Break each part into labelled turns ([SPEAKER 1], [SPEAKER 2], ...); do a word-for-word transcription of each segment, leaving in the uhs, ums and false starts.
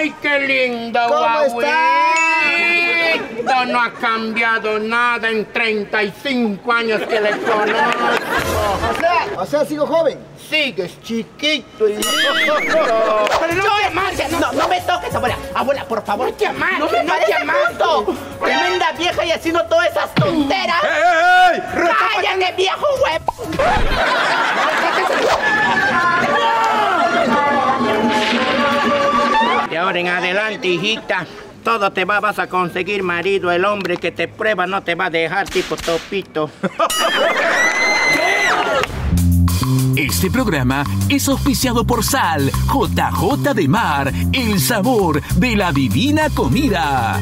[SPEAKER 1] ¡Ay, qué lindo,
[SPEAKER 2] ¿Cómo está?
[SPEAKER 1] No ha cambiado nada en treinta y cinco años que le conozco.
[SPEAKER 2] O sea, o sea, sigo joven.
[SPEAKER 1] Sigues chiquito y lindo. Pero no te amarres, no, no me toques, abuela. Abuela, por favor, no te amarres, no me parece justo. Tremenda vieja y haciendo todas esas tonteras.
[SPEAKER 3] ¡Ey, ey, ey!
[SPEAKER 1] ¡Cállate, viejo huevo! De ahora en adelante, hijita, todo te va, vas a conseguir marido. El hombre que te prueba no te va a dejar tipo topito.
[SPEAKER 4] Este programa es auspiciado por Sal, J J de Mar, el sabor de la divina comida.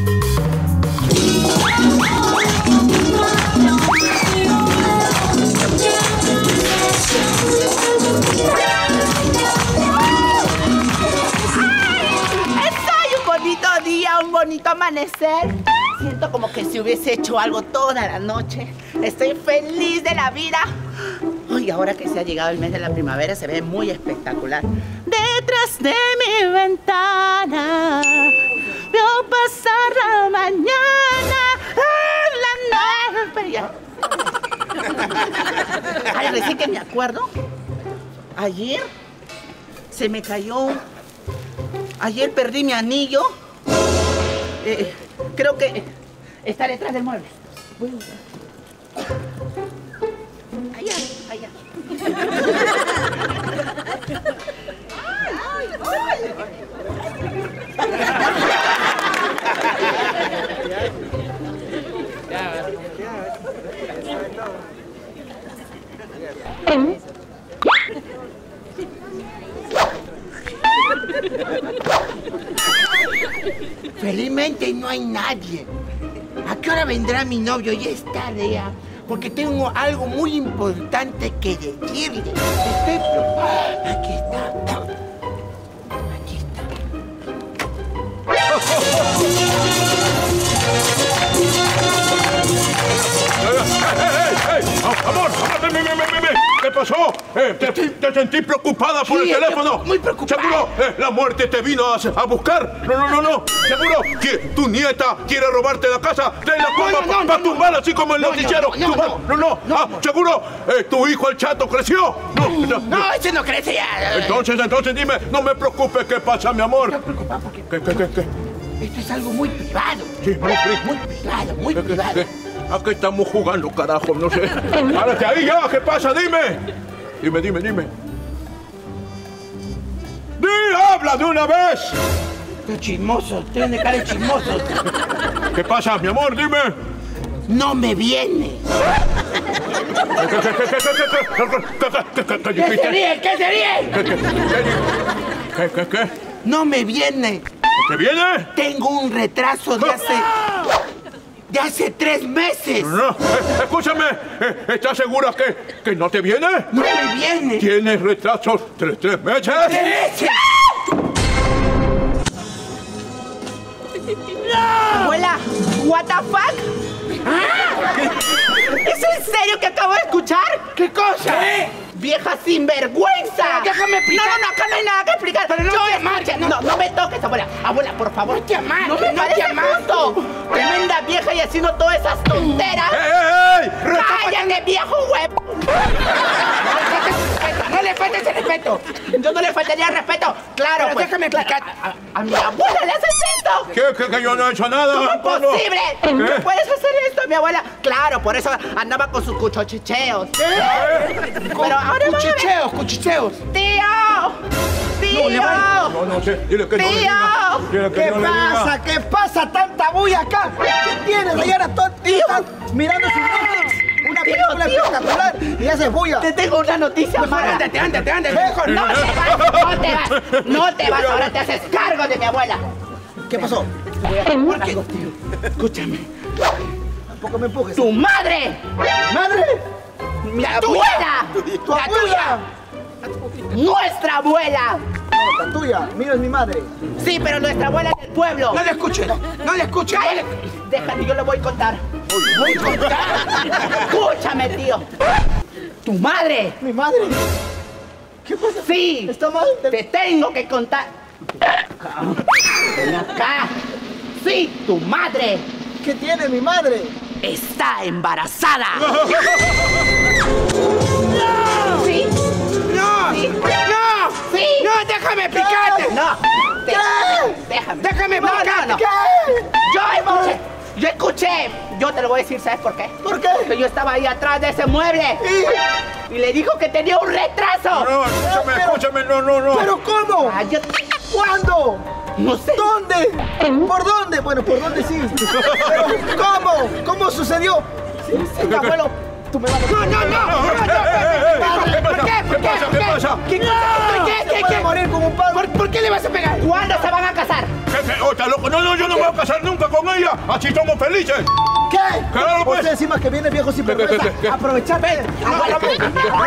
[SPEAKER 5] Día, un bonito amanecer. Siento como que si hubiese hecho algo toda la noche. Estoy feliz de la vida. Ay, ahora que se ha llegado el mes de la primavera se ve muy espectacular. Detrás de mi ventana veo pasar la mañana en la noche. Ay, recién que me acuerdo. Ayer se me cayó. Ayer perdí mi anillo. Eh, creo que está detrás del mueble. Allá, allá.
[SPEAKER 1] Felizmente no hay nadie. ¿A qué hora vendrá mi novio? Ya es tarde ya. Porque tengo algo muy importante que decirle. Estoy preocupado. Aquí está. Aquí está.
[SPEAKER 3] ¡Ey, ey, ey! ¡Amor, amor! ¡Ven, ven, ven, ven! ¿Qué pasó? Eh, te, te sentí preocupada por
[SPEAKER 1] Sí,
[SPEAKER 3] el teléfono?
[SPEAKER 1] muy preocupada.
[SPEAKER 3] ¿Seguro eh, la muerte te vino a, a buscar? No, no, no, no. ¿Seguro que tu nieta quiere robarte la casa? ¡De la culpa
[SPEAKER 1] no, no,
[SPEAKER 3] para
[SPEAKER 1] no,
[SPEAKER 3] tumbar
[SPEAKER 1] no.
[SPEAKER 3] así como el
[SPEAKER 1] No,
[SPEAKER 3] noticiero!
[SPEAKER 1] no, no,
[SPEAKER 3] Tumbar-
[SPEAKER 1] no.
[SPEAKER 3] no, no.
[SPEAKER 1] No,
[SPEAKER 3] Ah,
[SPEAKER 1] no.
[SPEAKER 3] ¿seguro eh, tu hijo el chato creció? No, no,
[SPEAKER 1] No, ese no crece ya.
[SPEAKER 3] Entonces, entonces dime, no me preocupes, ¿qué pasa, mi amor?
[SPEAKER 1] Estoy preocupado porque
[SPEAKER 3] ¿Qué, qué, qué, qué?
[SPEAKER 1] esto es algo muy privado.
[SPEAKER 3] Sí, muy pri-
[SPEAKER 1] Muy privado, muy
[SPEAKER 3] ¿Qué, qué,
[SPEAKER 1] privado.
[SPEAKER 3] qué? ¿A qué estamos jugando, carajo? No sé. ¡Párate ahí ya! ¿Qué pasa? Dime. Dime, dime, dime. ¡Di! ¡Habla de una vez!
[SPEAKER 1] Qué chismoso, tiene cara de chismoso.
[SPEAKER 3] ¿Qué pasa, mi amor? Dime.
[SPEAKER 1] No me viene.
[SPEAKER 3] ¿Qué, qué, qué, qué, qué, qué, qué, qué, qué,
[SPEAKER 1] ¿Qué se ríe? ¿Qué se ríe?
[SPEAKER 3] qué, qué, qué, qué, qué?
[SPEAKER 1] No me viene.
[SPEAKER 3] ¿Te viene?
[SPEAKER 1] Tengo un retraso de hace... de hace tres meses.
[SPEAKER 3] No, eh, escúchame. eh, ¿Estás segura que, que no te viene?
[SPEAKER 1] No me viene.
[SPEAKER 3] ¿Tienes retrasos tres, tres meses?
[SPEAKER 1] ¿Tres meses?
[SPEAKER 5] Abuela, what the fuck? ¿Es en serio que acabo de escuchar?
[SPEAKER 1] ¿Qué cosa?
[SPEAKER 5] ¡Vieja sinvergüenza!
[SPEAKER 1] Pero déjame explicar.
[SPEAKER 5] No, no, no, acá no hay nada que explicar.
[SPEAKER 1] Pero no
[SPEAKER 5] Yo
[SPEAKER 1] te
[SPEAKER 5] escuché-
[SPEAKER 1] amarres,
[SPEAKER 5] no.
[SPEAKER 1] no.
[SPEAKER 5] no, me toques, abuela. Abuela, por favor.
[SPEAKER 1] No te amarres,
[SPEAKER 5] No me
[SPEAKER 1] no te
[SPEAKER 5] parece
[SPEAKER 1] amarres.
[SPEAKER 5] justo. Tremenda vieja y haciendo todas esas tonteras.
[SPEAKER 3] ¡Ey, ey, ey!
[SPEAKER 5] ¡Cállate, viejo huevo!
[SPEAKER 1] No le faltes el respeto.
[SPEAKER 5] Yo no le faltaría respeto. Claro,
[SPEAKER 1] Pero
[SPEAKER 5] pues.
[SPEAKER 1] déjame explicar.
[SPEAKER 5] A, a- a mi abuela le haces esto.
[SPEAKER 3] ¿Qué, qué, que yo no he hecho nada?
[SPEAKER 5] ¡Imposible!
[SPEAKER 3] ¿Qué?
[SPEAKER 5] ¿No puedes hacer esto, mi abuela? Claro, por eso andaba con sus cuchochicheos. Pero ahora vamos a ver.
[SPEAKER 1] Cuchicheos, cuchicheos.
[SPEAKER 5] ¡Tío! ¡Tío!
[SPEAKER 3] No, no sé. Dile que no le
[SPEAKER 5] ¡Tío!
[SPEAKER 3] diga. Dile que
[SPEAKER 2] ¿Qué
[SPEAKER 3] no le diga.
[SPEAKER 2] pasa? ¿Qué pasa? Tanta bulla acá. ¿Qué tienes? Ayer a todo están mirando sus números. Una
[SPEAKER 5] Tío,
[SPEAKER 2] película
[SPEAKER 5] tío.
[SPEAKER 2] espectacular y hace bulla.
[SPEAKER 5] Te tengo una noticia mala.
[SPEAKER 1] Ándate, ándate, ándate.
[SPEAKER 5] Mejor no te vas, no te vas, no te vas. Ahora te haces cargo de mi abuela.
[SPEAKER 2] ¿Qué pasó?
[SPEAKER 5] ¿Por qué? Escúchame.
[SPEAKER 2] Tampoco me empujes.
[SPEAKER 5] ¡Tu madre!
[SPEAKER 2] ¡Madre!
[SPEAKER 5] ¡Mi abuela!
[SPEAKER 2] ¡Tu
[SPEAKER 5] ¡La
[SPEAKER 2] abuela!
[SPEAKER 5] tuya! ¡Nuestra abuela!
[SPEAKER 2] No, la tuya. Mira, es mi madre.
[SPEAKER 5] Sí, pero nuestra abuela del pueblo.
[SPEAKER 1] No le escuches, no, no le escuches. no le-
[SPEAKER 5] Déjame, yo le voy a contar. Voy a contar. Escúchame, tío. ¡Tu madre!
[SPEAKER 2] Mi madre. ¿Qué pasa?
[SPEAKER 5] Sí.
[SPEAKER 2] ¿Está mal?
[SPEAKER 5] Te tengo que contar. Ven acá. Sí, tu madre
[SPEAKER 2] ¿Qué tiene mi madre?
[SPEAKER 5] está embarazada. ¿Sí?
[SPEAKER 1] ¡No!
[SPEAKER 5] ¿Sí?
[SPEAKER 1] ¡No!
[SPEAKER 5] ¿Sí?
[SPEAKER 1] ¡No, déjame picarte!
[SPEAKER 5] No.
[SPEAKER 2] ¿Qué?
[SPEAKER 5] Déjame.
[SPEAKER 1] ¡Déjame
[SPEAKER 5] No, no,
[SPEAKER 1] picarte!
[SPEAKER 5] no.
[SPEAKER 2] ¿Qué?
[SPEAKER 5] Yo escuché. Yo escuché. Yo te lo voy a decir, ¿sabes por qué?
[SPEAKER 2] ¿Por qué?
[SPEAKER 5] Porque yo estaba ahí atrás de ese mueble. Y le dijo que tenía un retraso.
[SPEAKER 3] No, escúchame,
[SPEAKER 2] Pero-
[SPEAKER 3] escúchame, no, no, no.
[SPEAKER 2] ¿Pero cómo?
[SPEAKER 5] Ah, yo-
[SPEAKER 2] ¿Cuándo?
[SPEAKER 5] No sé.
[SPEAKER 2] ¿Dónde? ¿Por dónde? Bueno, ¿por dónde sí? Pero ¿cómo? ¿Cómo sucedió? Sí, sí, abuelo, tú me vas a...
[SPEAKER 1] ¡No, no, no! no, no,
[SPEAKER 3] ¿Qué pasa?
[SPEAKER 1] ¿Por qué? ¿Por
[SPEAKER 3] ¿Qué pasa?
[SPEAKER 1] ¿Por
[SPEAKER 3] ¿Qué pasa?
[SPEAKER 1] ¿Qué cosa? ¿Qué?
[SPEAKER 2] Se
[SPEAKER 1] ¿Qué?
[SPEAKER 2] puede
[SPEAKER 1] ¿Qué?
[SPEAKER 2] morir como un padre.
[SPEAKER 1] ¿Por, ¿Por qué le vas a pegar?
[SPEAKER 5] ¿Cuándo se van a casar?
[SPEAKER 3] ¿Qué, qué? Oh, ¿estás loco? No, no, yo no me voy a casar nunca con ella. Así somos felices.
[SPEAKER 2] ¿Qué?
[SPEAKER 3] Claro, pues.
[SPEAKER 2] Usted encima que viene viejo sin
[SPEAKER 3] ¿Qué, qué,
[SPEAKER 2] vergüenza.
[SPEAKER 3] qué, qué?
[SPEAKER 2] Aprovecharte. Aprovecharte.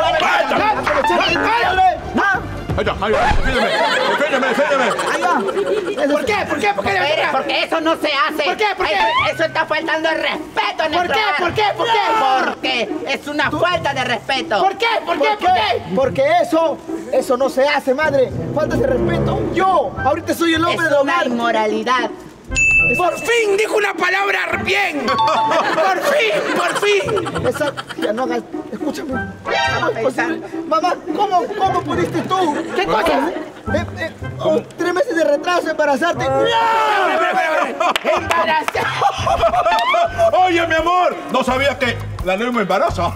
[SPEAKER 2] ¿Ah?
[SPEAKER 3] Allá, allá, defiéndeme, defiéndeme, defiéndeme.
[SPEAKER 2] Ahí va.
[SPEAKER 1] ¿Por qué? ¿Por qué? ¿Por qué le vas a
[SPEAKER 5] Espere,
[SPEAKER 1] pegar?
[SPEAKER 5] porque eso no se hace.
[SPEAKER 1] ¿Por qué? ¿Por qué?
[SPEAKER 5] Eso, eso está faltando el respeto en
[SPEAKER 1] ¿Por
[SPEAKER 5] nuestro
[SPEAKER 1] qué?
[SPEAKER 5] hogar.
[SPEAKER 1] ¿Por qué? ¿Por qué?
[SPEAKER 5] Porque es una falta de respeto.
[SPEAKER 1] ¿Por qué? ¿Por qué? ¿Por qué?
[SPEAKER 2] Porque eso, eso no se hace, madre. Falta de respeto. Yo, ahorita soy el
[SPEAKER 5] Es
[SPEAKER 2] hombre de
[SPEAKER 5] una
[SPEAKER 2] hogar.
[SPEAKER 5] inmoralidad.
[SPEAKER 1] ¡Por fin dijo una palabra bien! ¡Por fin! ¡Por fin!
[SPEAKER 2] Esa, ya no hagas, escúchame.
[SPEAKER 5] Estaba pensando.
[SPEAKER 2] Mamá, ¿cómo, cómo pudiste tú?
[SPEAKER 1] ¿Qué cosa?
[SPEAKER 2] Eh, eh, oh, tres meses de retraso embarazarte.
[SPEAKER 1] ¡Embarazada!
[SPEAKER 3] Oye, mi amor, no sabía que la lengua embaraza.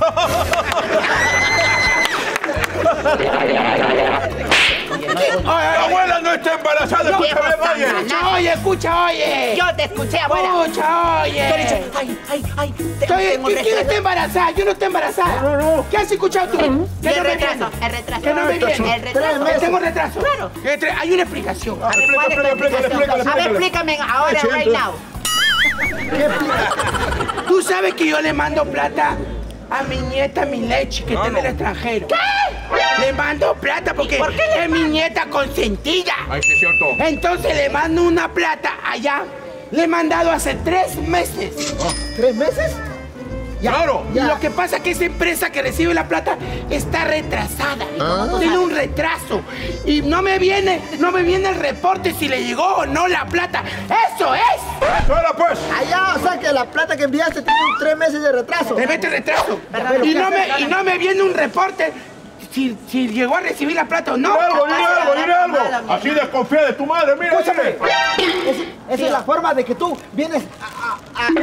[SPEAKER 3] La abuela no está embarazada, escúchame, vaya.
[SPEAKER 1] Escucha, oye, escucha, oye.
[SPEAKER 5] Yo te escuché, abuela.
[SPEAKER 1] Escucha,
[SPEAKER 5] Yo le he dicho,
[SPEAKER 1] oye.
[SPEAKER 5] ay, ay, ay. te-
[SPEAKER 1] Estoy-
[SPEAKER 5] tengo un
[SPEAKER 1] ¿Quién está
[SPEAKER 5] retraso.
[SPEAKER 1] embarazada? Yo no estoy embarazada. No, no. ¿Qué has escuchado tú?
[SPEAKER 5] Y
[SPEAKER 1] Que
[SPEAKER 5] el
[SPEAKER 1] no me
[SPEAKER 5] retraso,
[SPEAKER 1] viene.
[SPEAKER 5] el retraso.
[SPEAKER 1] Que no me viene.
[SPEAKER 5] El retraso.
[SPEAKER 1] Que tengo retraso.
[SPEAKER 5] Claro.
[SPEAKER 1] Que tre- Hay una explicación.
[SPEAKER 5] A ver, ¿cuál es tu
[SPEAKER 3] Explícale, explícale,
[SPEAKER 5] explicación?
[SPEAKER 3] explícale,
[SPEAKER 5] A ver,
[SPEAKER 3] explícale.
[SPEAKER 5] explícame ahora,
[SPEAKER 3] Sí,
[SPEAKER 5] right
[SPEAKER 3] entonces-
[SPEAKER 5] now.
[SPEAKER 1] Tú sabes que yo le mando plata a mi nieta Milechi, que está en el extranjero. ¿Qué? Le mando plata porque
[SPEAKER 5] ¿Y por qué le
[SPEAKER 1] es mi nieta consentida.
[SPEAKER 3] Ay, sí es cierto.
[SPEAKER 1] Entonces le mando una plata allá. Le he mandado hace tres meses.
[SPEAKER 2] ¿Tres meses?
[SPEAKER 3] Claro.
[SPEAKER 1] Y lo que pasa es que esa empresa que recibe la plata está retrasada. Tiene un retraso. Y no me viene, no me viene el reporte si le llegó o no la plata. ¡Eso es!
[SPEAKER 3] Eso era, pues.
[SPEAKER 2] Allá, o sea que la plata que enviaste tiene un tres meses de retraso.
[SPEAKER 1] Te mete retraso.
[SPEAKER 5] Perdón,
[SPEAKER 1] Y
[SPEAKER 5] ¿qué
[SPEAKER 1] no,
[SPEAKER 5] haces?
[SPEAKER 1] me, y no me viene un reporte si, si llegó a recibir la plata o no.
[SPEAKER 3] Dile algo, dile algo, dile algo.
[SPEAKER 5] Mala,
[SPEAKER 3] Así desconfía de tu madre, mira,
[SPEAKER 2] Escúchame.
[SPEAKER 3] dile.
[SPEAKER 2] Es- esa es la forma de que tú vienes a, a- a-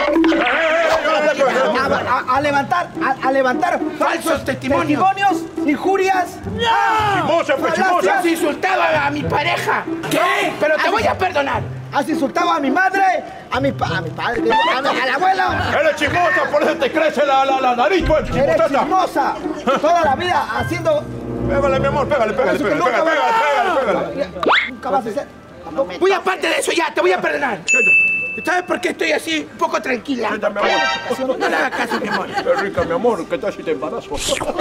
[SPEAKER 2] a- a- a levantar, a, a levantar
[SPEAKER 1] Falsos testimonios.
[SPEAKER 2] testimonios, injurias.
[SPEAKER 3] Chimosa, pues,
[SPEAKER 1] Tú
[SPEAKER 3] chimosa.
[SPEAKER 1] has insultado a, a mi pareja. ¿Qué? Pero te voy a perdonar.
[SPEAKER 2] Has insultado a mi madre, a mi, pa- a mi padre, a mi- al abuelo.
[SPEAKER 3] Eres chismosa, por eso te crece la, la, la nariz, pues,
[SPEAKER 2] Eres
[SPEAKER 3] chismosata.
[SPEAKER 2] chismosa. Toda la vida haciendo...
[SPEAKER 3] Pégale, mi amor, pégale, pégale,
[SPEAKER 2] eso que
[SPEAKER 3] pégale,
[SPEAKER 2] nunca
[SPEAKER 3] pégale,
[SPEAKER 2] vas a-
[SPEAKER 3] pégale, pégale.
[SPEAKER 2] Nunca vas a ser...
[SPEAKER 1] Muy aparte de eso, ya, te voy a perdonar. ¿Sabes por qué estoy así, un poco tranquila?
[SPEAKER 3] Siéntame, mi amor.
[SPEAKER 1] No le hagas caso, mi amor.
[SPEAKER 3] Qué rica, mi amor, ¿qué tal si te embarazo?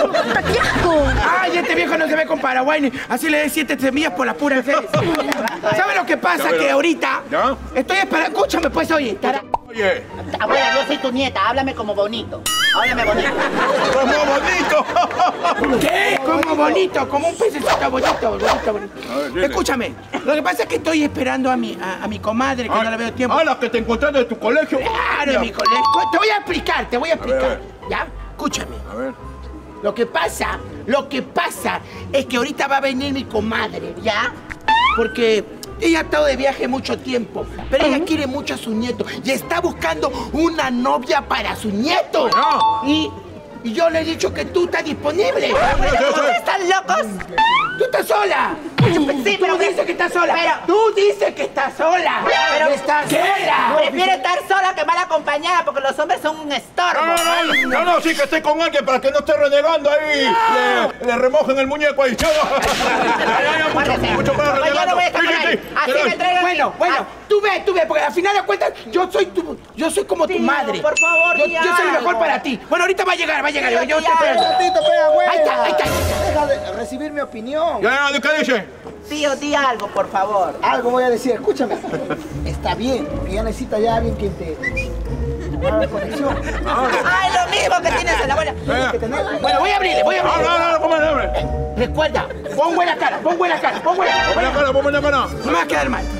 [SPEAKER 1] Ay, este viejo no se ve con Paraguay, ni- así le dé siete semillas por la pura fe. ¿Sabes lo que pasa?
[SPEAKER 3] Ya,
[SPEAKER 1] Que ahorita
[SPEAKER 3] ¿Ya?
[SPEAKER 1] estoy esperando. Escúchame, pues, oye. tara-
[SPEAKER 3] Oye,
[SPEAKER 5] Abuela, yo soy tu nieta, háblame como bonito. Háblame bonito.
[SPEAKER 3] como bonito.
[SPEAKER 1] ¿Qué? Como bonito, como un pececito bonito, bonito, bonito.
[SPEAKER 3] A ver, dile.
[SPEAKER 1] Escúchame, lo que pasa es que estoy esperando a mi, a, a mi comadre, que no la veo tiempo.
[SPEAKER 3] Ah, la que te encontraste de tu colegio.
[SPEAKER 1] Claro, en mi colegio. Te voy a explicar, te voy a explicar.
[SPEAKER 3] a ver.
[SPEAKER 1] ¿Ya? Escúchame.
[SPEAKER 3] A ver.
[SPEAKER 1] Lo que pasa, lo que pasa es que ahorita va a venir mi comadre, ¿ya? Porque ella ha estado de viaje mucho tiempo, pero ella quiere mucho a su nieto y está buscando una novia para su nieto.
[SPEAKER 3] Ah.
[SPEAKER 1] Y, y yo le he dicho que tú estás disponible.
[SPEAKER 5] ¿Ustedes están locos?
[SPEAKER 1] ¡Tú estás sola!
[SPEAKER 5] Sí, pero
[SPEAKER 1] tú dices que estás sola.
[SPEAKER 5] pero-
[SPEAKER 1] Tú dices que estás sola.
[SPEAKER 5] Pero-
[SPEAKER 1] estás
[SPEAKER 5] ¿Qué?
[SPEAKER 1] sola.
[SPEAKER 5] Prefiero estar sola que mal acompañada porque los hombres son un estorbo.
[SPEAKER 3] No, no, no, no, no, sí que esté con alguien para que no esté renegando ahí. Le, le remojen el muñeco ahí. Ya, ya, ya, mucho,
[SPEAKER 5] Guárdese.
[SPEAKER 3] mucho para
[SPEAKER 5] Pues yo no
[SPEAKER 3] renegando.
[SPEAKER 5] voy a estar
[SPEAKER 3] Sí,
[SPEAKER 5] con
[SPEAKER 3] sí,
[SPEAKER 5] él.
[SPEAKER 3] sí.
[SPEAKER 5] Así
[SPEAKER 3] Pero-
[SPEAKER 5] me traigan.
[SPEAKER 1] Bueno, bueno,
[SPEAKER 5] Ah,
[SPEAKER 1] tú ves, tú ves, porque al final de cuentas yo soy tu, yo soy como tu
[SPEAKER 5] Tío,
[SPEAKER 1] madre.
[SPEAKER 5] por favor,
[SPEAKER 1] yo,
[SPEAKER 5] di
[SPEAKER 1] yo soy el mejor
[SPEAKER 5] algo.
[SPEAKER 1] para ti. Bueno, ahorita va a llegar, va a llegar.
[SPEAKER 5] Tío,
[SPEAKER 1] yo, yo
[SPEAKER 5] di
[SPEAKER 1] te espero.
[SPEAKER 5] algo.
[SPEAKER 2] Ratito, pe, abuela.
[SPEAKER 1] Ahí está, ahí está.
[SPEAKER 2] Deja de recibir mi opinión.
[SPEAKER 3] Ya, ya, ¿qué dice?
[SPEAKER 5] Tío, di algo, por favor.
[SPEAKER 2] Algo voy a decir, escúchame. Está bien, que ya necesita ya alguien quien te... Mala conexión.
[SPEAKER 5] Ay, lo mismo que tienes en la abuela.
[SPEAKER 1] Bueno, voy a abrirle, voy a
[SPEAKER 3] No,
[SPEAKER 1] abrirle.
[SPEAKER 3] no, no, ¿cómo no, hombre?
[SPEAKER 1] Recuerda, pon buena cara, pon buena cara, pon buena cara.
[SPEAKER 3] Buena cara, buena cara.
[SPEAKER 1] No me va a quedar mal.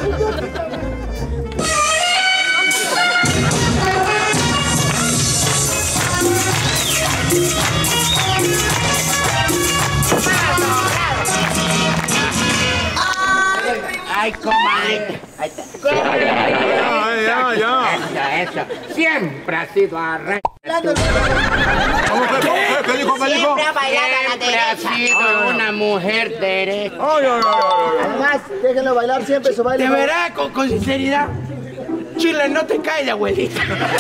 [SPEAKER 1] Ay, comadre. Ahí está.
[SPEAKER 3] Ya, ya, ya.
[SPEAKER 1] Eso, eso. Siempre ha sido arre.
[SPEAKER 3] ¿Cómo que, cómo que, qué dijo, qué dijo?
[SPEAKER 5] Siempre ha bailado a la
[SPEAKER 1] Siempre ha
[SPEAKER 5] derecha.
[SPEAKER 1] sido una mujer derecha.
[SPEAKER 3] Ay, ay, ay, ay, ay.
[SPEAKER 2] Además, déjenlo bailar siempre su baile.
[SPEAKER 1] De verdad, con, con sinceridad, Chile, no te cae la abuelita.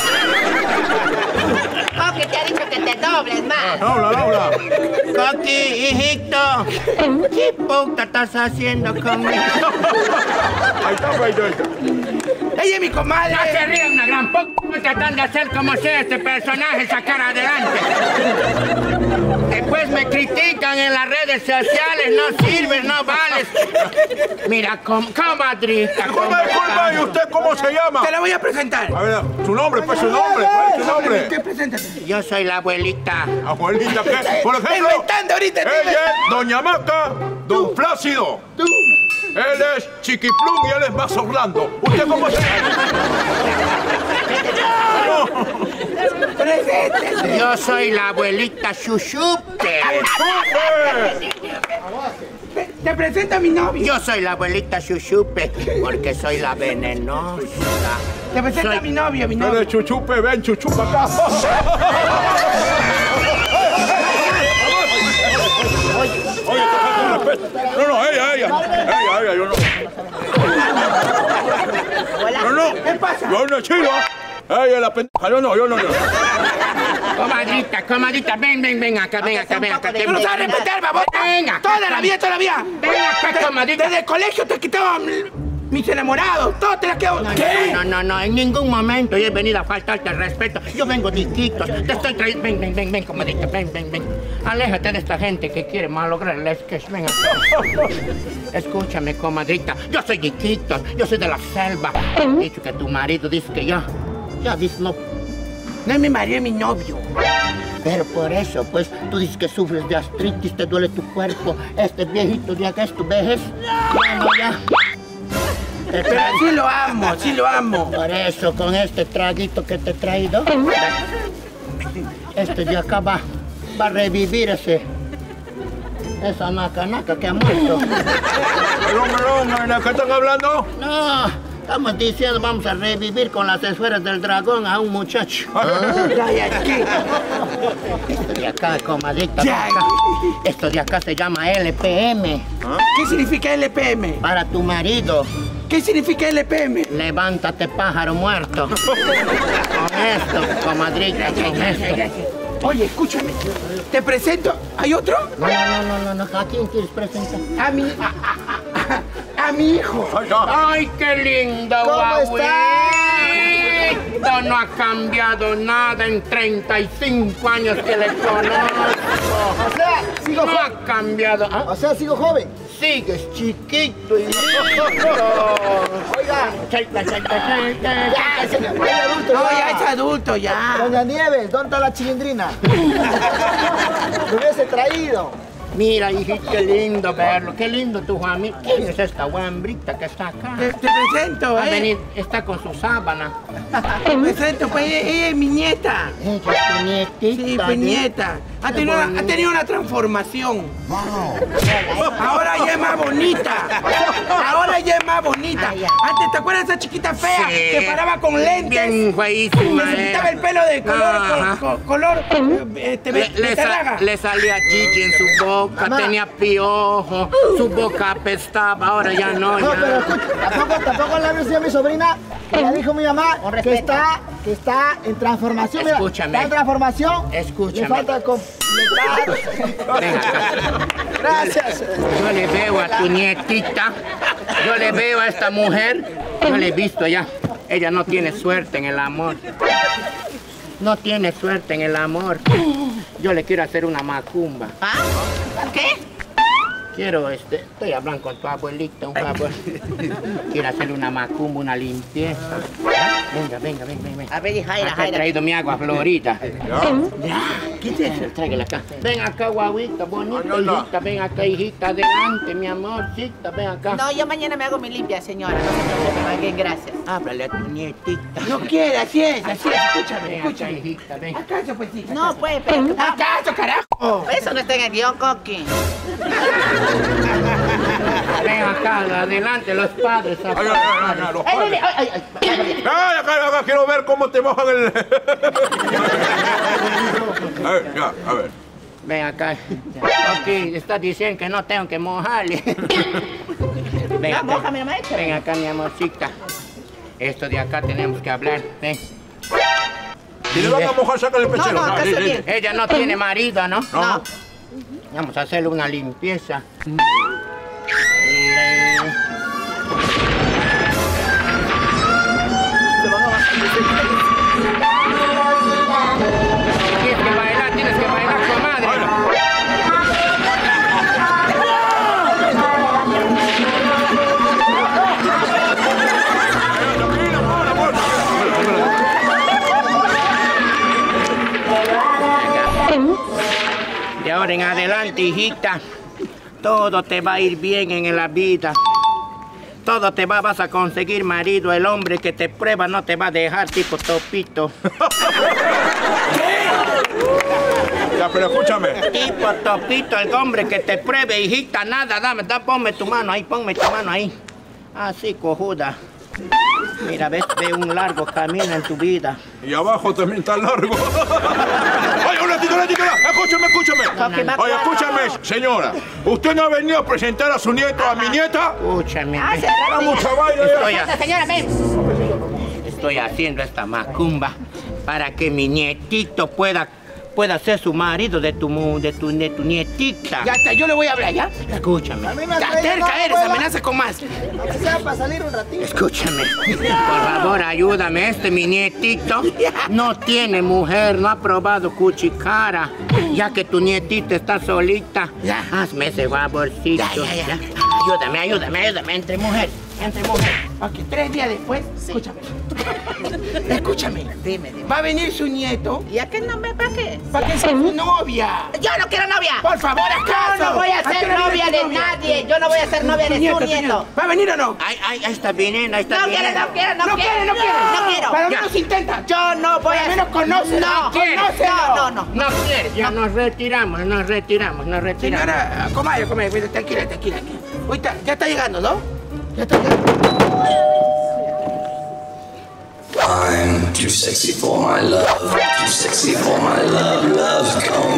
[SPEAKER 5] Oh, que te ha dicho que te dobles más.
[SPEAKER 3] Habla, habla.
[SPEAKER 1] Coqui, hijito, ¿qué puta estás haciendo conmigo?
[SPEAKER 3] Ahí está, ahí está, ahí está.
[SPEAKER 1] Ella es mi comadre. No se ríen una gran puta. Tratando de hacer como sea este personaje, sacar adelante. Después me critican en las redes sociales, no sirves, no vales. Mira, com comadrita.
[SPEAKER 3] Disculpe, disculpe, ¿y usted cómo se llama?
[SPEAKER 1] Te la voy a presentar.
[SPEAKER 3] A ver, su nombre, pues su nombre, ¿cuál es su nombre?
[SPEAKER 1] ¿Qué preséntate? Yo soy la abuelita.
[SPEAKER 3] Abuelita, ¿qué? Por
[SPEAKER 1] Estoy
[SPEAKER 3] ejemplo,
[SPEAKER 1] inventando ahorita. estoy
[SPEAKER 3] ella es Doña Maca, Don Plácido.
[SPEAKER 1] Tú.
[SPEAKER 3] Él es Chiquiplum y él es Más Orlando. ¿Usted cómo se llama?
[SPEAKER 1] Preséntese. Yo soy la abuelita Chuchupe. Te, te presento a mi novio. Yo soy la abuelita Chuchupe porque soy la venenosa. Te presento
[SPEAKER 3] Soy-
[SPEAKER 1] a mi novio, mi
[SPEAKER 3] Él
[SPEAKER 1] novio.
[SPEAKER 3] es Chuchupe, ven, Chuchupa acá. Oye, te falta un respeto. No, no, ella, ella. Ella, ella, yo no. No, no.
[SPEAKER 1] ¿Qué pasa?
[SPEAKER 3] Yo no he chido. Ella es la pendeja. Yo no, yo no, yo.
[SPEAKER 1] Comadrita, comadrita, ven, ven, ven acá, ven acá, ven acá.
[SPEAKER 5] de
[SPEAKER 1] Tú no sabes
[SPEAKER 5] dignidad.
[SPEAKER 1] respetar, babota. Venga. Toda la vida, toda la vida. Ven acá, comadrita. Desde el colegio te quitaban mis enamorados. Todo te las quedo. ¿Qué?
[SPEAKER 6] No, no, no, en ningún momento yo he venido a faltarte el respeto. Yo vengo distinto. Te estoy trayendo. Ven, ven, ven, ven, comadita, ven, ven, ven. Aléjate de esta gente que quiere malograr el sketch. Ven acá. Escúchame, comadrita. Yo soy distinto. Yo soy de la selva. He dicho que tu marido dice que ya. Ya dice no.
[SPEAKER 1] No es mi marido, es mi novio.
[SPEAKER 6] Pero por eso, pues, tú dices que sufres de artritis, te duele tu cuerpo. Este viejito de acá es tu vejez. Bueno, ya. Te
[SPEAKER 1] Pero
[SPEAKER 6] traigo-
[SPEAKER 1] sí lo amo, sí lo amo.
[SPEAKER 6] Por eso, con este traguito que te he traído, este de acá va, va a revivir ese, esa naca naca que ha muerto.
[SPEAKER 3] Pero, hombre, hombre, ¿de qué están hablando?
[SPEAKER 6] No, estamos diciendo vamos a revivir con las esferas del dragón a un muchacho.
[SPEAKER 1] Ya, ya, ¿qué?
[SPEAKER 6] Esto de acá, comadita,
[SPEAKER 1] Ya.
[SPEAKER 6] acá. Esto de acá se llama L P M,
[SPEAKER 1] ¿Qué significa L P M?
[SPEAKER 6] para tu marido.
[SPEAKER 1] ¿Qué significa L P M?
[SPEAKER 6] Levántate, pájaro muerto. Con esto, comadrita, con esto.
[SPEAKER 1] Oye, escúchame. Te presento. ¿Hay otro?
[SPEAKER 6] No, no, no, no, no. ¿A quién quieres presentar?
[SPEAKER 1] A mi. A, a- a- a mi hijo.
[SPEAKER 3] Ay, ya.
[SPEAKER 6] ¡Ay, qué lindo,
[SPEAKER 2] ¿Cómo
[SPEAKER 6] guauito! No ha cambiado nada en treinta y cinco años que le conozco.
[SPEAKER 2] O sea, sigo
[SPEAKER 6] No
[SPEAKER 2] joven.
[SPEAKER 6] ha cambiado. ¿Ah?
[SPEAKER 2] O sea, sigo joven.
[SPEAKER 6] Sigues chiquito y lindo.
[SPEAKER 2] Oiga,
[SPEAKER 6] Chaita, chaita, chaita.
[SPEAKER 2] ya, ese es muy adulto.
[SPEAKER 1] No, ya es adulto, ya.
[SPEAKER 2] Doña Nieves, ¿dónde está la chilindrina? Lo hubiese traído.
[SPEAKER 6] Mira, hijito, qué lindo verlo. Qué lindo tu familia. ¿Quién es esta guambrita que está acá?
[SPEAKER 1] Te, te presento,
[SPEAKER 6] Ha
[SPEAKER 1] ¿eh?
[SPEAKER 6] venido, está con su sábana.
[SPEAKER 1] Te presento, pues ella, ella es mi nieta.
[SPEAKER 6] Ella es tu nietita.
[SPEAKER 1] Sí, pues
[SPEAKER 6] ¿sí?
[SPEAKER 1] nieta. Ha
[SPEAKER 6] Qué
[SPEAKER 1] tenido, una, ha
[SPEAKER 6] bonito.
[SPEAKER 1] tenido una transformación. Ahora ya es más bonita. Ahora ya es más bonita.
[SPEAKER 5] Ay, ya.
[SPEAKER 1] Antes, ¿te acuerdas de esa chiquita fea
[SPEAKER 6] Sí.
[SPEAKER 1] que paraba con lentes?
[SPEAKER 6] Bien feísima.
[SPEAKER 1] Que se quitaba el pelo de color,
[SPEAKER 6] Ajá.
[SPEAKER 1] co- co- color, eh, este,
[SPEAKER 6] Le, le, sa-
[SPEAKER 1] beterraga.
[SPEAKER 6] le salía chichi en su boca,
[SPEAKER 2] Mamá.
[SPEAKER 6] tenía piojo, su boca apestaba, ahora ya no,
[SPEAKER 2] No, pero
[SPEAKER 6] ya.
[SPEAKER 2] escucha, tampoco, tampoco le avisé a mi sobrina, que ya dijo mi mamá
[SPEAKER 5] Con
[SPEAKER 2] que
[SPEAKER 5] respeto.
[SPEAKER 2] está, que está en transformación. Mira,
[SPEAKER 6] Escúchame.
[SPEAKER 2] está en transformación.
[SPEAKER 6] Escúchame.
[SPEAKER 2] Le falta completar.
[SPEAKER 6] Ven acá.
[SPEAKER 2] Gracias.
[SPEAKER 6] Yo le veo a tu nietita, yo le veo a esta mujer, yo le he visto ya. Ella no tiene suerte en el amor. No tiene suerte en el amor. Yo le quiero hacer una macumba.
[SPEAKER 5] ¿Ah? ¿Qué?
[SPEAKER 6] Quiero, este, estoy hablando con tu abuelita, un favor. Quiero hacerle una macumba, una limpieza. Venga, venga, venga, venga.
[SPEAKER 5] A ver, Jaira,
[SPEAKER 6] Acá he
[SPEAKER 5] Jaira.
[SPEAKER 6] traído mi agua florita.
[SPEAKER 5] Ya, ¿qué es eso?
[SPEAKER 6] Tráigala acá. Ven acá, guaguita, bonita,
[SPEAKER 3] No, no, no.
[SPEAKER 6] hijita. Ven acá, hijita, adelante, mi amorcita. Ven acá.
[SPEAKER 5] No, yo mañana me hago mi limpia, señora. No se preocupe, más bien, gracias.
[SPEAKER 6] Háblale a tu nietita.
[SPEAKER 1] No quiere, así es, así es. Escúchame,
[SPEAKER 6] Ven acá,
[SPEAKER 1] escúchame.
[SPEAKER 6] hijita, ven.
[SPEAKER 1] ¿Acaso, pues, hija?
[SPEAKER 5] No, pues, pero...
[SPEAKER 1] ¿Acaso, carajo?
[SPEAKER 5] Eso no está en el guión, Coqui.
[SPEAKER 6] Ven acá, adelante, los padres.
[SPEAKER 3] Ay, ay, ay, ay, los
[SPEAKER 5] Ay,
[SPEAKER 3] padres.
[SPEAKER 5] ay, ay, ay, ay.
[SPEAKER 3] Ay, acá, acá, quiero ver cómo te mojan el... A ver, ya, a ver.
[SPEAKER 6] Ven acá. Ok, estás diciendo que no tengo que mojarle. Ven
[SPEAKER 5] Ya,
[SPEAKER 6] acá.
[SPEAKER 5] mójame, maestra.
[SPEAKER 6] Ven acá, mi amorcita. Esto de acá tenemos que hablar. Ven.
[SPEAKER 3] Si le van a mojar, sácale el pechero.
[SPEAKER 5] No, no, acá
[SPEAKER 3] sí,
[SPEAKER 5] está
[SPEAKER 3] sí.
[SPEAKER 5] bien.
[SPEAKER 6] Ella no tiene marido, ¿no?
[SPEAKER 5] No.
[SPEAKER 6] Vamos a hacerle una limpieza. Tienes que bailar, tienes que bailar, comadre.
[SPEAKER 3] Tranquila, amor, amor.
[SPEAKER 6] De ahora en adelante, hijita, todo te va a ir bien en la vida. Todo te va, vas a conseguir marido. El hombre que te prueba no te va a dejar tipo topito.
[SPEAKER 3] Ya, pero escúchame.
[SPEAKER 6] Tipo topito, el hombre que te pruebe, hijita, nada, dame, da, ponme tu mano ahí, ponme tu mano ahí. Así, cojuda. Mira, ves, ve un largo camino en tu vida.
[SPEAKER 3] Y abajo también está largo. Oye, un ratito, un ratito. Escúchame, escúchame. Oye, escúchame, señora. ¿Usted no ha venido a presentar a su nieto, a mi nieta?
[SPEAKER 6] Escúchame.
[SPEAKER 5] Ah,
[SPEAKER 6] ven.
[SPEAKER 5] se arregla.
[SPEAKER 3] Vamos a bailar.
[SPEAKER 6] Estoy,
[SPEAKER 5] Esa
[SPEAKER 6] ha-
[SPEAKER 5] señora, ven.
[SPEAKER 6] estoy haciendo esta macumba para que mi nietito pueda, pueda ser su marido de tu, mu- de tu, de tu nietita.
[SPEAKER 1] Ya está, yo le voy a hablar, ¿ya?
[SPEAKER 6] Escúchame.
[SPEAKER 2] A mí me
[SPEAKER 1] Ya,
[SPEAKER 2] trae
[SPEAKER 1] terca
[SPEAKER 2] la
[SPEAKER 1] eres,
[SPEAKER 2] abuela,
[SPEAKER 1] amenaza con más.
[SPEAKER 2] aunque sea para salir un ratito.
[SPEAKER 6] Escúchame, por favor, ayúdame. Este mi nietito no tiene mujer, no ha probado cuchicara. Ya que tu nietita está solita,
[SPEAKER 1] Ya.
[SPEAKER 6] hazme ese favorcito.
[SPEAKER 1] Ya, ya, ya.
[SPEAKER 6] Ayúdame, ayúdame, ayúdame. Entre mujer, entre mujer.
[SPEAKER 1] Ok, tres días después, escúchame. Escúchame.
[SPEAKER 5] Dime, dime.
[SPEAKER 1] Va a venir su nieto
[SPEAKER 5] ¿Y a qué no me para qué?
[SPEAKER 1] para que sea su novia.
[SPEAKER 5] Yo no quiero novia.
[SPEAKER 1] Por favor, ¿acaso?
[SPEAKER 5] Yo no voy a
[SPEAKER 1] qué
[SPEAKER 5] ser
[SPEAKER 1] hora viene
[SPEAKER 5] novia
[SPEAKER 1] tu
[SPEAKER 5] de
[SPEAKER 1] novia?
[SPEAKER 5] nadie. Yo no voy a ser novia de
[SPEAKER 1] nieto,
[SPEAKER 5] su
[SPEAKER 1] tu
[SPEAKER 5] nieto.
[SPEAKER 1] ¿Va a venir o no?
[SPEAKER 6] Ay, ay, ahí está viniendo, ahí está
[SPEAKER 5] No
[SPEAKER 6] viniendo.
[SPEAKER 5] quiero, no quiero, no
[SPEAKER 1] No
[SPEAKER 5] quiero.
[SPEAKER 1] quiere, no quiere.
[SPEAKER 5] No quiero.
[SPEAKER 1] Para
[SPEAKER 6] Ya.
[SPEAKER 1] menos intenta.
[SPEAKER 5] Yo no voy a...
[SPEAKER 1] Al menos conoce.
[SPEAKER 5] No,
[SPEAKER 6] quiere.
[SPEAKER 5] no, no, no.
[SPEAKER 6] No quiere, ya nos retiramos, nos retiramos, nos retiramos.
[SPEAKER 1] Señora, comadre, comadre, cuida, tranquila, tranquila. Ahorita, ya está llegando, ¿no? Ya está llegando.
[SPEAKER 7] I'm too sexy for my love, too sexy for my love, love come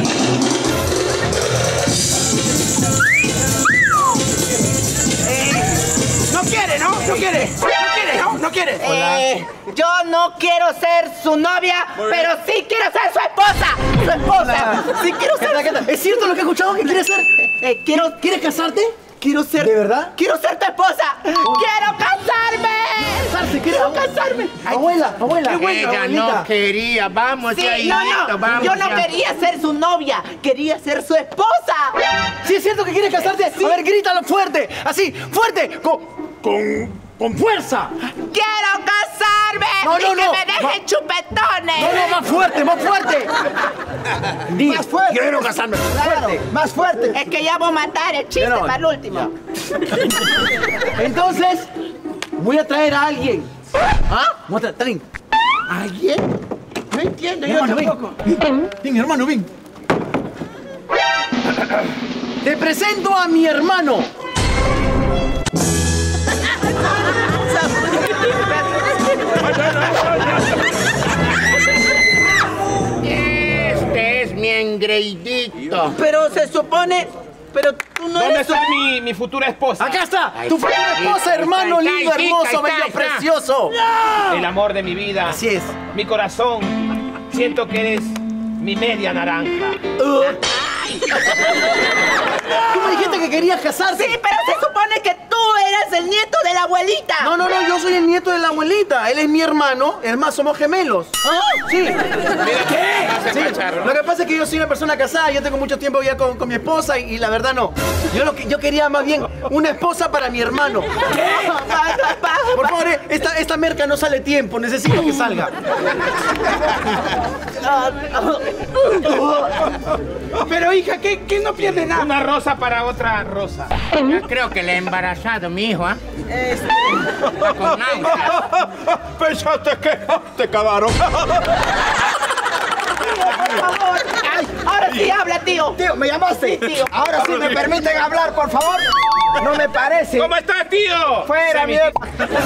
[SPEAKER 1] No quiere, ¿no? No quiere. No quiere, ¿no? No quiere.
[SPEAKER 5] Eh, yo no quiero ser su novia, pero sí quiero ser su esposa. Su esposa. Sí quiero ser.
[SPEAKER 2] ¿Es cierto lo que he escuchado que quieres ser?
[SPEAKER 5] Eh, quiero,
[SPEAKER 2] ¿Quieres casarte?
[SPEAKER 5] quiero ser.
[SPEAKER 2] ¿De verdad?
[SPEAKER 5] Quiero ser tu esposa. ¡Quiero casarme!
[SPEAKER 2] ¿Casarse?
[SPEAKER 5] ¡Quiero casarme!
[SPEAKER 2] Abuela, abuela.
[SPEAKER 6] Ella no
[SPEAKER 2] abuelita.
[SPEAKER 6] quería, vamos
[SPEAKER 5] Sí,
[SPEAKER 6] ya,
[SPEAKER 5] no,
[SPEAKER 6] hijito,
[SPEAKER 5] no.
[SPEAKER 6] vamos
[SPEAKER 5] Yo no
[SPEAKER 6] ya.
[SPEAKER 5] quería ser su novia. Quería ser su esposa.
[SPEAKER 2] ¿Sí es cierto que quieres casarte? A ver, grítalo fuerte. Así, fuerte. Con, con, con fuerza.
[SPEAKER 5] ¡Quiero casarme!
[SPEAKER 2] No, no,
[SPEAKER 5] y que
[SPEAKER 2] no.
[SPEAKER 5] me dejen chupetones.
[SPEAKER 2] No, no, más fuerte, más fuerte. Di, más fuerte.
[SPEAKER 1] Quiero casarme.
[SPEAKER 2] Fuerte, más fuerte.
[SPEAKER 5] Es que ya voy a matar el chiste
[SPEAKER 2] No, no.
[SPEAKER 5] para el último.
[SPEAKER 2] Entonces, voy a traer a alguien.
[SPEAKER 5] ¿Ah?
[SPEAKER 2] Voy a traer, traen.
[SPEAKER 1] ¿Alguien? No entiendo,
[SPEAKER 2] Mi
[SPEAKER 1] yo
[SPEAKER 2] hermano,
[SPEAKER 1] tampoco.
[SPEAKER 2] ven. Ven, hermano, ven. Te presento a mi hermano.
[SPEAKER 6] Este es mi engreidito.
[SPEAKER 5] Pero se supone... Pero tú no
[SPEAKER 8] ¿Dónde
[SPEAKER 5] eres...
[SPEAKER 8] está mi, mi futura esposa?
[SPEAKER 2] Acá está.
[SPEAKER 6] Ahí
[SPEAKER 2] Tu
[SPEAKER 6] está,
[SPEAKER 2] futura
[SPEAKER 6] ahí
[SPEAKER 2] esposa,
[SPEAKER 6] está,
[SPEAKER 2] hermano,
[SPEAKER 6] ahí está,
[SPEAKER 2] lindo,
[SPEAKER 6] ahí está,
[SPEAKER 2] hermoso,
[SPEAKER 6] ahí está,
[SPEAKER 2] bello,
[SPEAKER 6] ahí está.
[SPEAKER 2] precioso.
[SPEAKER 8] El amor de mi vida.
[SPEAKER 2] Así es.
[SPEAKER 8] Mi corazón. Siento que eres mi media naranja.
[SPEAKER 2] Tú me dijiste que querías casarte.
[SPEAKER 5] Sí, pero se supone que tú eres el nieto de la abuelita.
[SPEAKER 2] No, no, no, yo soy el nieto de la abuelita. Él es mi hermano. Es más, somos gemelos. Sí.
[SPEAKER 8] Mira, ¿qué?
[SPEAKER 2] Sí, lo que pasa es que yo soy una persona casada, yo tengo mucho tiempo ya con, con mi esposa y, y la verdad no. Yo lo que yo quería más bien una esposa para mi hermano. Por favor, eh, esta, esta esta merca no sale tiempo, necesito que salga.
[SPEAKER 1] Pero hija, ¿qué, qué no pierde nada?
[SPEAKER 6] Una rosa para otra rosa. Yo creo que le he embarazado, mi hijo, ¿ah? ¿eh? Este, con náuseas.
[SPEAKER 3] Pensaste que te cagaron.
[SPEAKER 5] Por favor. Ay, ahora sí habla, tío.
[SPEAKER 2] Tío, ¿me llamaste?
[SPEAKER 5] Sí, tío.
[SPEAKER 2] Ahora sí me permiten hablar, por favor. No me parece.
[SPEAKER 6] ¿Cómo estás, tío?
[SPEAKER 2] Fuera,
[SPEAKER 6] Sí, mi
[SPEAKER 2] mierda.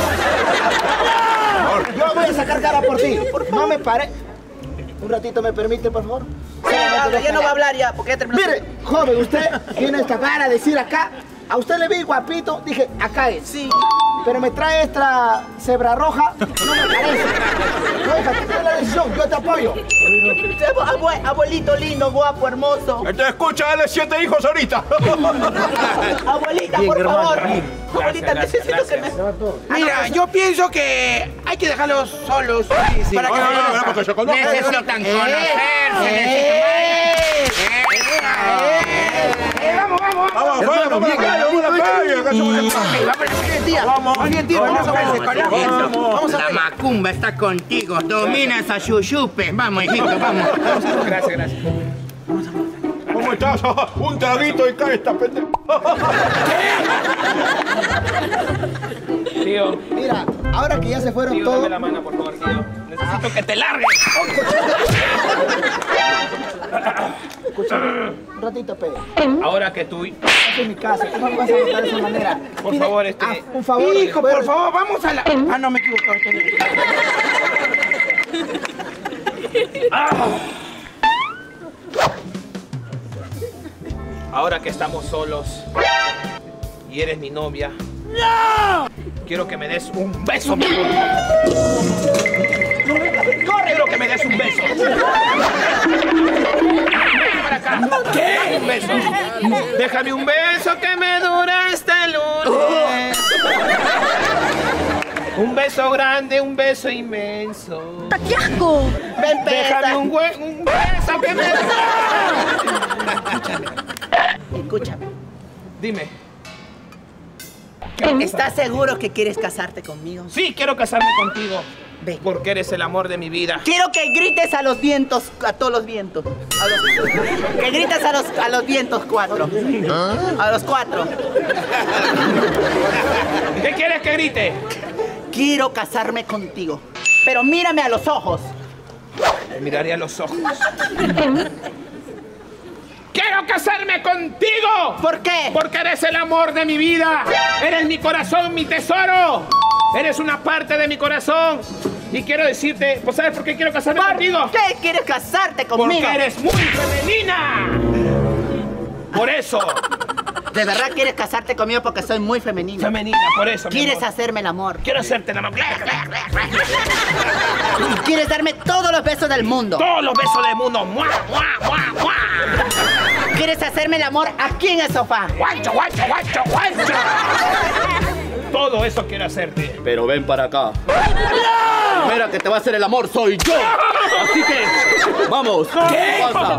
[SPEAKER 2] Yo voy a sacar cara por ti. No me parece. Un ratito me permite, por favor.
[SPEAKER 5] Ya, ya no va a hablar ya, porque ya terminó.
[SPEAKER 2] Mire, joven, usted tiene esta cara de decir acá. A usted le vi guapito, dije, acá es.
[SPEAKER 5] Sí.
[SPEAKER 2] Pero me trae esta cebra roja, no me parece. No, hija, tú tienes la decisión, yo te apoyo.
[SPEAKER 5] Abue- abuelito lindo, guapo, hermoso.
[SPEAKER 3] Te escucha, dale siete hijos ahorita.
[SPEAKER 5] Abuelita,
[SPEAKER 2] Bien,
[SPEAKER 5] por
[SPEAKER 2] hermano,
[SPEAKER 5] favor.
[SPEAKER 2] bien.
[SPEAKER 5] Abuelita,
[SPEAKER 6] Gracias,
[SPEAKER 5] necesito
[SPEAKER 6] gracias,
[SPEAKER 5] que me...
[SPEAKER 1] Mira, yo pienso que hay que dejarlos solos para que
[SPEAKER 3] Oye, oye, oye, porque se conozcan.
[SPEAKER 6] Necesitan conocerse,
[SPEAKER 5] ¡Eh!
[SPEAKER 1] Eh, vamos, vamos, vamos.
[SPEAKER 3] Vamos afuera, vamos a la calle, vamos a la calle. acá somos de paz.
[SPEAKER 1] Vamos, alguien tira, vamos a ver ese coñazo. Vamos a
[SPEAKER 6] La
[SPEAKER 1] ver.
[SPEAKER 6] macumba está contigo. Domina esa chuchupe. Vamos, hijito, vamos. Gracias, gracias.
[SPEAKER 3] ¿Cómo estás? Un traguito y cae esta pendeja.
[SPEAKER 8] Tío,
[SPEAKER 2] Mira, ahora que ya se fueron
[SPEAKER 8] tío,
[SPEAKER 2] todos.
[SPEAKER 8] dame la mano, por favor, tío. Necesito que te largues.
[SPEAKER 2] Escúchame, un ratito, pe.
[SPEAKER 8] Ahora que tú...
[SPEAKER 2] Esta es mi casa, ¿cómo me vas a tratar de esa manera?
[SPEAKER 8] Por
[SPEAKER 2] Mire,
[SPEAKER 8] favor, este-
[SPEAKER 2] ah, un favor.
[SPEAKER 1] Hijo, por favor, vamos a la... Ah, no, me equivoco.
[SPEAKER 8] Ahora que estamos solos y eres mi novia, ¡no! Quiero que me des un beso, mi amor. Quiero que me des un beso. Ven para acá. ¿Qué? Un beso. Déjame un beso que me dura hasta el lunes. Un beso grande, un beso inmenso.
[SPEAKER 5] ¡Qué asco! Ven,
[SPEAKER 8] Déjame un, hue- un beso que me...
[SPEAKER 5] Escúchame.
[SPEAKER 8] Dime.
[SPEAKER 5] ¿Estás seguro que quieres casarte conmigo?
[SPEAKER 8] Sí, quiero casarme contigo.
[SPEAKER 5] Ven.
[SPEAKER 8] Porque eres el amor de mi vida.
[SPEAKER 5] Quiero que grites a los vientos, a todos los vientos. A los- que grites a los, a los vientos cuatro. A los cuatro.
[SPEAKER 8] ¿Qué quieres que grite?
[SPEAKER 5] Quiero casarme contigo. Pero mírame a los ojos.
[SPEAKER 8] Te miraré a los ojos. ¡Quiero casarme contigo!
[SPEAKER 5] ¿Por qué?
[SPEAKER 8] Porque eres el amor de mi vida. Eres mi corazón, mi tesoro. Eres una parte de mi corazón. Y quiero decirte, ¿pues sabes por qué quiero casarme
[SPEAKER 5] ¿Por
[SPEAKER 8] contigo?
[SPEAKER 5] qué quieres casarte conmigo?
[SPEAKER 8] Porque eres muy femenina. Por eso.
[SPEAKER 5] ¿De verdad quieres casarte conmigo porque soy muy femenina?
[SPEAKER 8] Femenina, por eso. mi
[SPEAKER 5] ¿Quieres
[SPEAKER 8] amor.
[SPEAKER 5] hacerme el amor?
[SPEAKER 8] Quiero hacerte el amor.
[SPEAKER 5] ¿Y quieres darme todos los besos del mundo?
[SPEAKER 8] Todos los besos del mundo. ¡Mua, mua, mua, mua!
[SPEAKER 5] ¿Quieres hacerme el amor aquí en el sofá?
[SPEAKER 8] ¡Guacho, guacho, guacho, guacho! Todo eso quiero hacerte.
[SPEAKER 9] Pero ven para acá. La primera que te va a hacer el amor soy yo. Así que, vamos.
[SPEAKER 8] ¿Qué?
[SPEAKER 9] Pasa.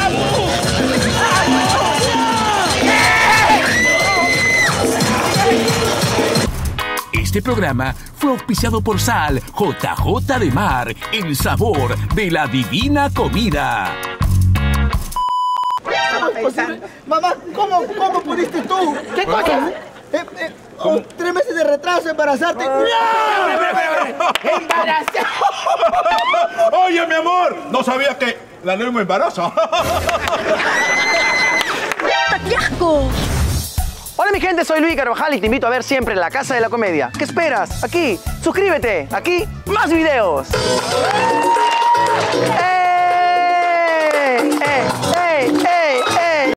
[SPEAKER 4] Este programa fue auspiciado por Sal, J J de Mar, el sabor de la divina comida.
[SPEAKER 5] Estaba pensando.
[SPEAKER 2] Mamá, ¿cómo, cómo pudiste tú?
[SPEAKER 5] ¿Qué cosa?
[SPEAKER 2] Eh, eh, con tres meses de retraso embarazarte.
[SPEAKER 5] ¡Embarazada!
[SPEAKER 3] Oye, mi amor, no sabías que la lengua embaraza.
[SPEAKER 5] ¡Qué asco!
[SPEAKER 10] Hola mi gente, soy Luis Carvajal y te invito a ver siempre La Casa de la Comedia. ¿Qué esperas? Aquí, suscríbete. Aquí, más videos. ¡Eh! ¡Eh! ¡Eh!